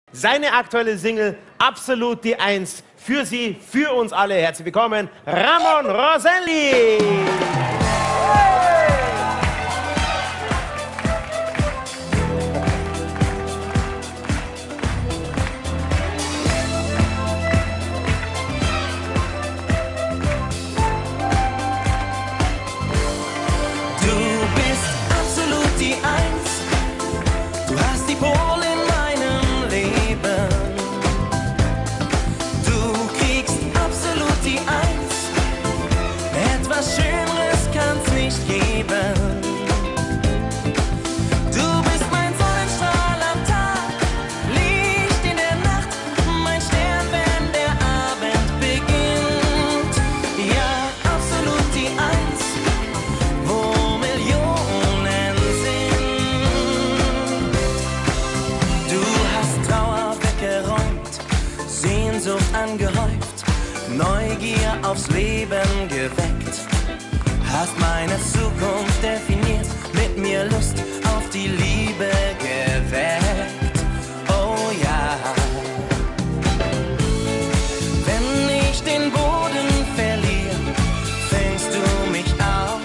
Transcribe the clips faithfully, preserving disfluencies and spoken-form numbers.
Seine aktuelle Single Absolut die Eins. Für Sie, für uns alle. Herzlich willkommen, Ramon Roselli. Angehäuft, Neugier aufs Leben geweckt, hast meine Zukunft definiert, mit mir Lust auf die Liebe geweckt. Oh ja, wenn ich den Boden verliere, fängst du mich auf,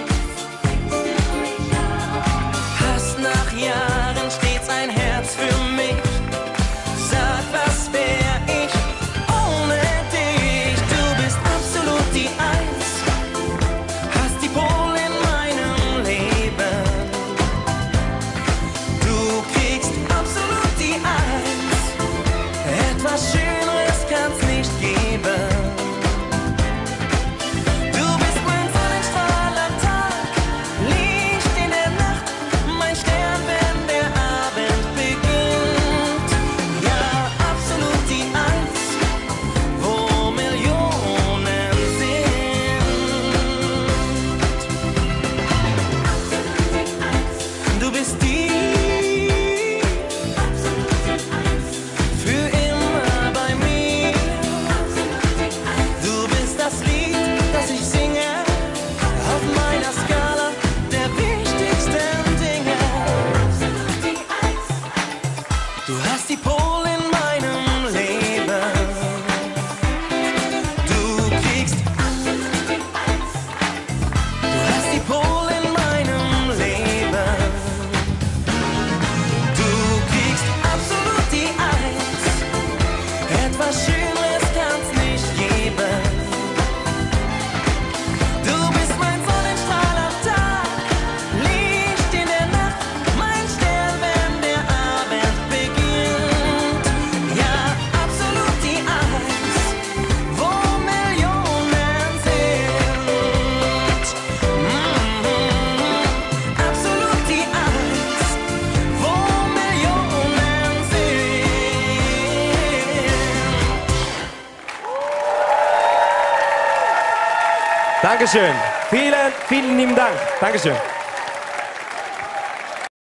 hast nach Jahren stets ein Herz für mich. Sag, was wär ich ohne dich? Du bist absolut die Eins, hast die Pole in meinem Leben. Du kriegst absolut die Eins, etwas Schöneres kann's nicht geben. Du bist mein Sonnenstrahl am Tag, Licht in der Nacht, mein Stern, wenn der Abend beginnt. Ja, absolut die Eins, wo Millionen sind. Du bist die für immer bei mir. Du bist das Lied, das ich singe auf meiner Skala der wichtigsten Dinge. Du hast die Pole in meinem Leben. Du kriegst, du hast die Pole in meinem Leben. Du kriegst absolut die Eins, etwas Schöneres kann's nicht geben. Du bist mein Sonnenstrahl am Tag, Licht in der Nacht, mein Stern, wenn der Abend beginnt. Ja, absolut die Eins, wo Millionen sind. Mhm. Absolut die Eins, wo Millionen sind. Dankeschön. Vielen, vielen lieben Dank. Dankeschön.